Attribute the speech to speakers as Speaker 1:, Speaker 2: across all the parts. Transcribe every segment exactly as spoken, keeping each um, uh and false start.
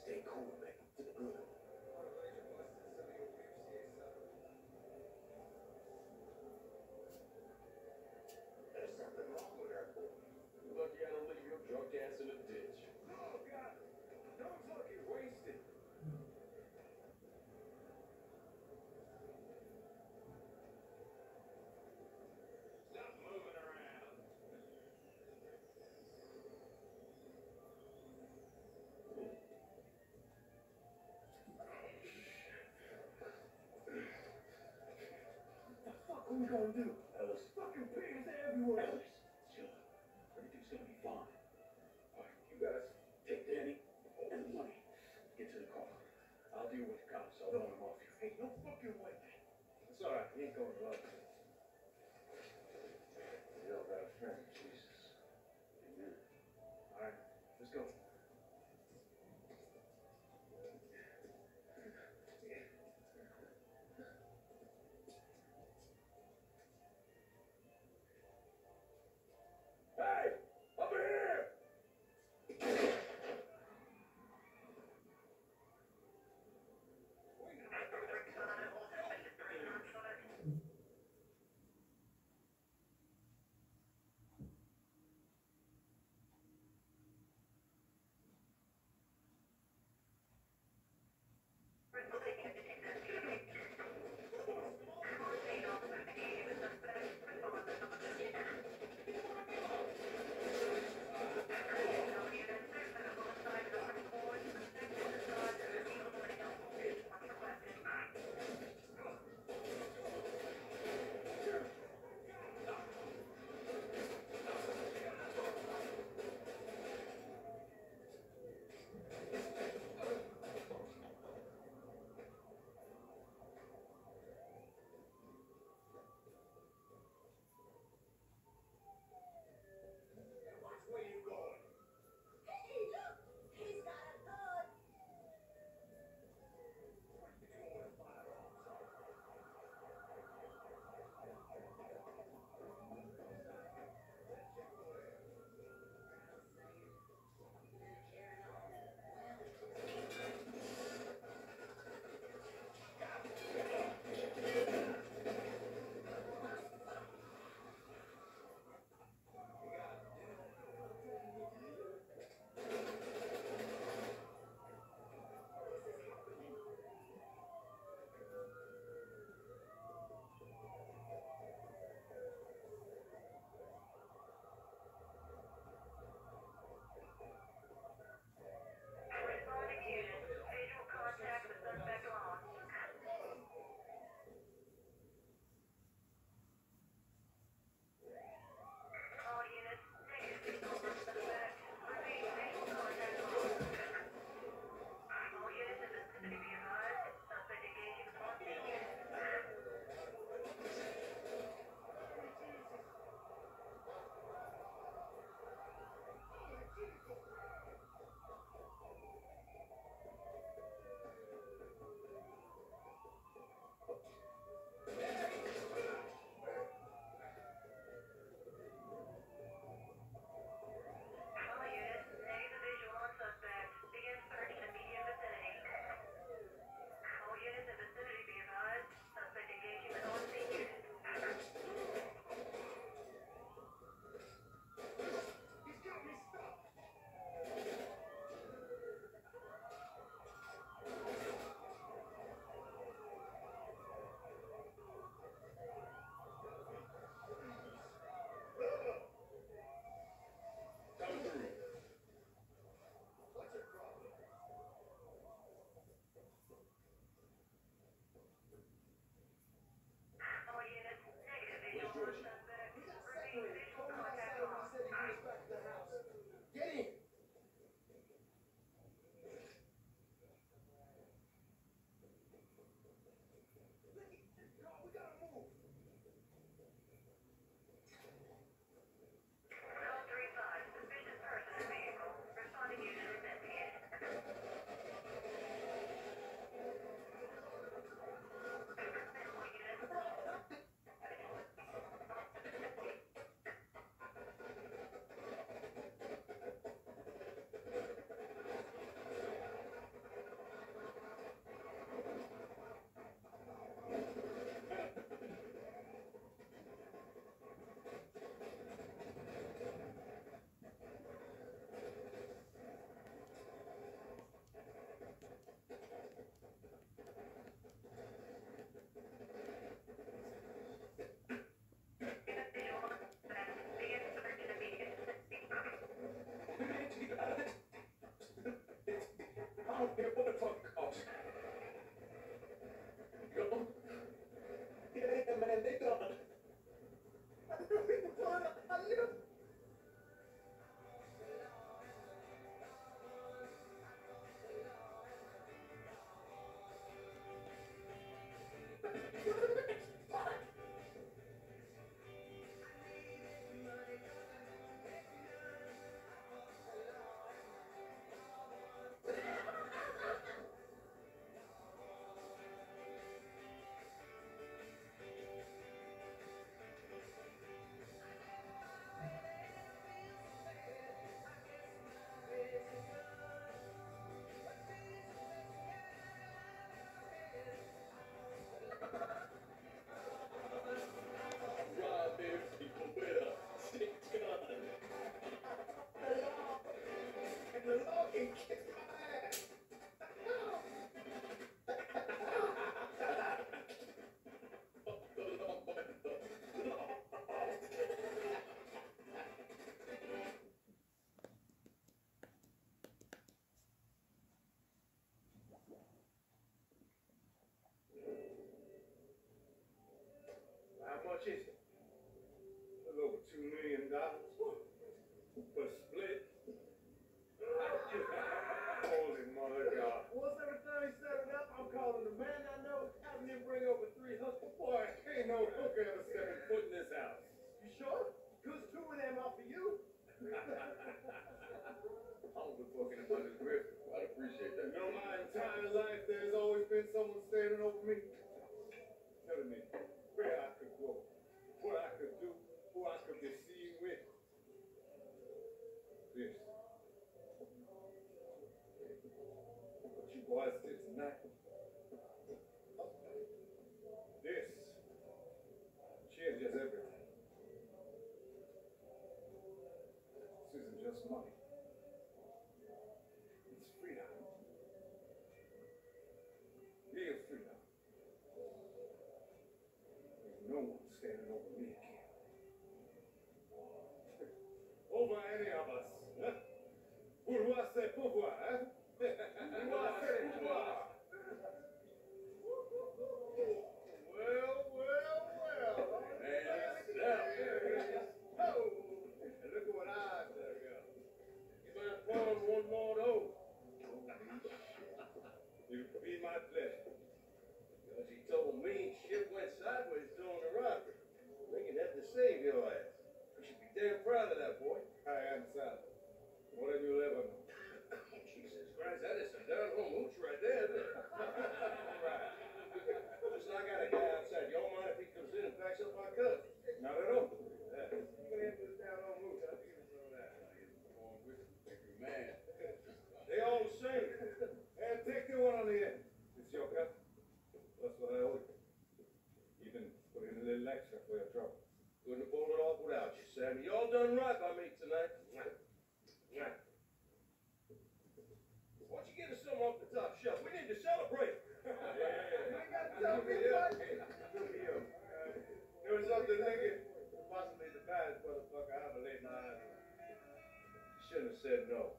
Speaker 1: Stay cool, man. To the good. There's something wrong with her, boy. Lucky I don't leave your drunk ass in a ditch. Oh, God. Don't fucking waste it. Stop moving around. What the fuck are we gonna do? Ellis. Fucking pigs everywhere. Ellis, chill out. Everything's gonna be fine. All right, you guys take Danny and the money. Get to the car. I'll deal with the cops. I'll run them off you. Ain't no fucking way. It's all right. He ain't going to love you. You all got a friend, Jesus. Amen. All right, let's go. Hey, over here! don't care what the fuck it costs. Go. Yeah, man, they done. I know people pulling up. I live. How much is it? A little over two million dollars. For a split. Holy mother God. Once everything's settled up, I'm calling the man I know, having him bring over three hookers. Boy, ain't no hooker ever stepping foot in this house. You sure? Cause two of them are for you. I was talking about this grip. I'd appreciate that. You know, my entire life, there's always been someone standing over me. Telling me where I could go, what I could do, who I could be seen with. This. What you boys did tonight. This changes everything. This isn't just money. It's freedom. Real freedom. There's no one standing over me again. Over any of us. Huh? Bourgeois, c'est pouvoir, hein? Bourgeois, c'est pouvoir. Well, well, well. Hey, yourself. Oh, and look at what I dug up. You might fall one more though. It would be my pleasure. Because he told me shit went sideways during the robbery. Lincoln had to save your ass. You should be damn proud of that, boy. I am, Sal. More than you'll ever know. Jesus Christ, that is some down-home hooch right there, isn't it? Right. Listen, I got a guy outside. You don't mind if he comes in and packs up my cut? Not at all. Yeah. You can handle this down-home hooch. I'll give you some of that. Going with you. Make you mad. They all the same. And take the one on the end. It's your cut. That's what I owe you. Even put in a little extra for your trouble. Couldn't have pulled it off without you, Sammy. You all done right by me tonight. Why don't you get us something off the top shelf? We need to celebrate. Yeah. You ain't got to tell me what. There was something thinking, possibly the baddest motherfucker I ever laid my eyes on. Shouldn't have said no.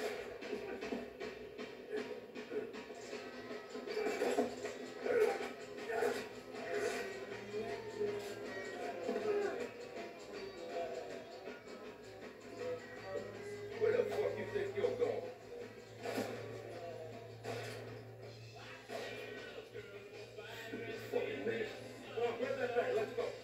Speaker 1: Where the fuck you think you're going? Fucking nigga. Come on, grab that bag. Let's go.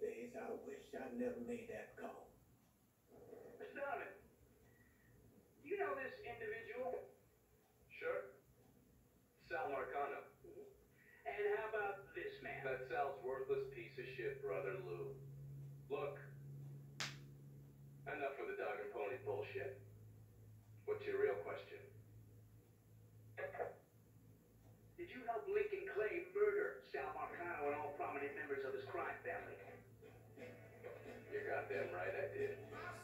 Speaker 1: days, I wish I never made that call.
Speaker 2: Mister Donovan, do you know this individual?
Speaker 3: Sure. Sal Marcano.
Speaker 2: And how about this man?
Speaker 3: That Sal's worthless piece of shit, brother Lou. Look. Enough with the dog and pony bullshit. What's your real question?
Speaker 2: Did you help Lincoln Clay murder Sal Marcano and all prominent members of his crime family?
Speaker 3: You're goddamn right I did.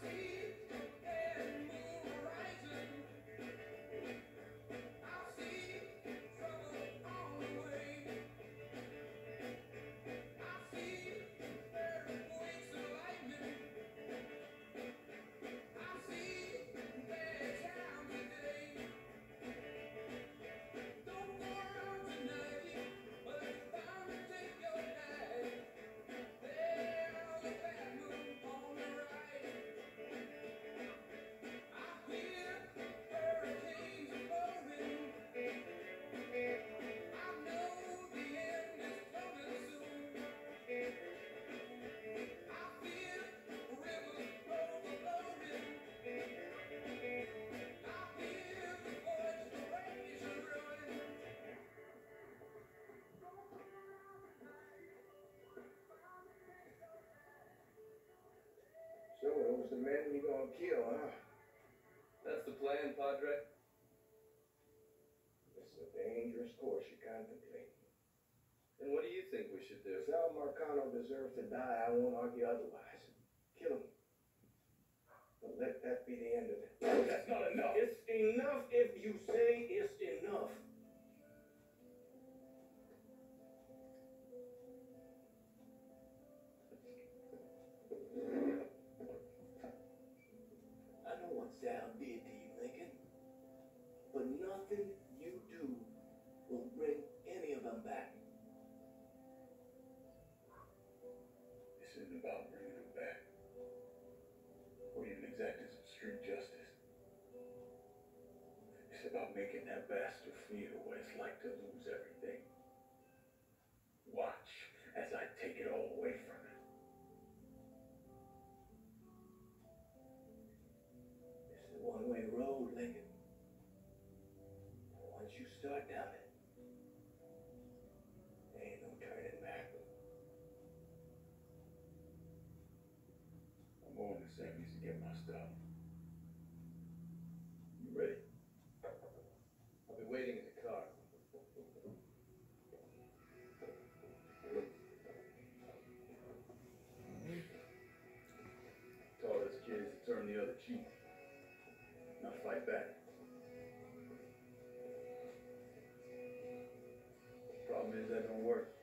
Speaker 1: So those the men you gonna kill, huh?
Speaker 3: That's the plan, Padre.
Speaker 1: It's a dangerous course you're contemplating.
Speaker 3: And what do you think we should do?
Speaker 1: Sal Marcano deserves to die. I won't argue otherwise. Kill him. But let that be the end of it. No, that's not enough. It's enough if you say it's enough. I know what Sal did to you, Lincoln. But nothing you do will bring any of them back. This isn't about bringing them back, or even exacting some street justice. It's about making that bastard feel what it's like to lose everything. Watch as I take it all away from him. This is a one-way road, Lincoln. Once you start down it, there ain't no turning back. I'm going to Sammy's to get my stuff. You ready?
Speaker 3: I'll be waiting in the car.
Speaker 1: Tell this kid to turn the other cheek. Now fight back. Problem is that don't work.